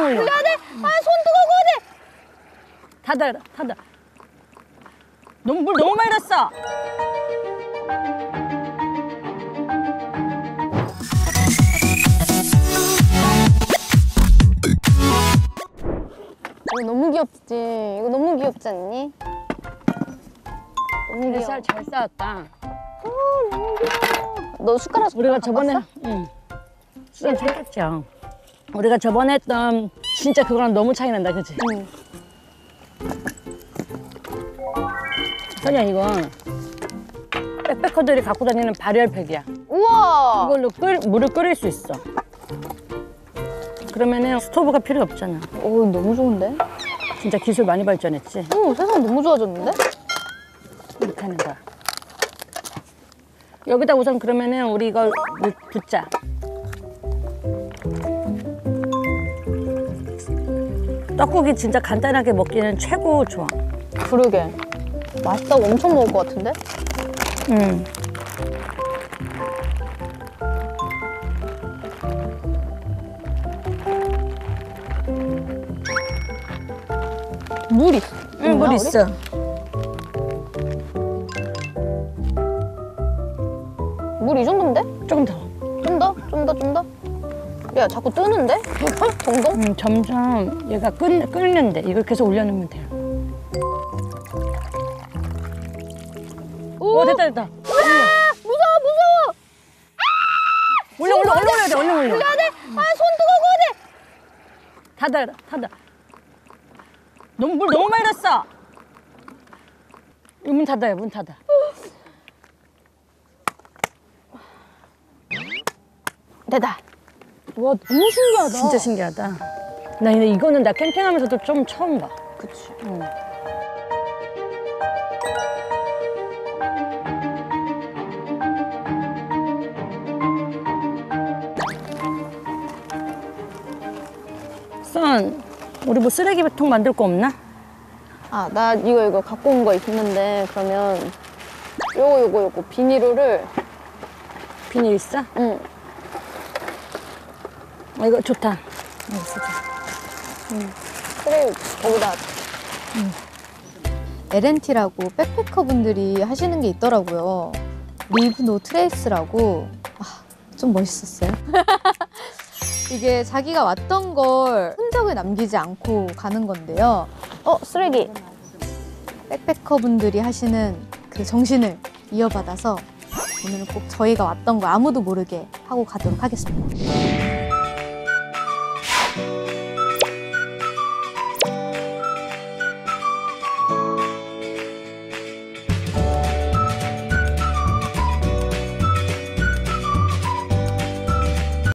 올려. 올려야 돼. 아, 손 뜨거워. 닫아. 물 너무 많이 넣었어. 이거 너무 귀엽지? 이거 너무 귀엽지 않니? 너무 귀여워. 살 잘 쌓았다. 너무 귀여워. 너 숟가락 우리가 갖고 저번에 왔어? 수전 챙겼죠. 우리가 저번에 했던 진짜 그거랑 너무 차이 난다, 그치? 응. 선이야, 이거 백패커들이 갖고 다니는 발열팩이야. 우와. 이걸로 물을 끓일 수 있어. 그러면은 스토브가 필요 없잖아. 오, 너무 좋은데? 진짜 기술 많이 발전했지? 오, 세상 너무 좋아졌는데? 이렇게 하는 거야. 여기다 우선 그러면은 우리 이걸 붓자. 떡국이 진짜 간단하게 먹기는 최고 좋아. 그러게. 맛있다고 엄청 먹을 것 같은데? 물 있어. 응, 물 있어. 물 이 정도면 돼? 조금 더. 좀 더? 야, 자꾸 뜨는데? 동동? 점점 얘가 끓는데 이걸 계속 올려놓으면 돼요. 오, 됐다. 무서워! 올려. 올려야 돼! 아, 손 뜨거워! 닫아. 물 너무 많이 넣었어. 문 닫아요, 문 닫아. 됐다. 와, 너무 신기하다. 진짜 신기하다. 나 근데 이거는 나 캠핑하면서도 좀 처음 봐. 그치. 응. 선, 우리 뭐 쓰레기통 만들 거 없나? 아, 나 이거 갖고 온 거 있는데, 그러면 요거 비닐로를. 비닐 있어? 응. 이거 좋다. 이거 쓰자. 그래, 거기다. L&T라고 백패커 분들이 하시는 게 있더라고요. 리브 노 트레이스라고. 좀 멋있었어요. 이게 자기가 왔던 걸 흔적을 남기지 않고 가는 건데요. 쓰레기. 백패커 분들이 하시는 그 정신을 이어받아서 오늘은 꼭 저희가 왔던 거 아무도 모르게 하고 가도록 하겠습니다.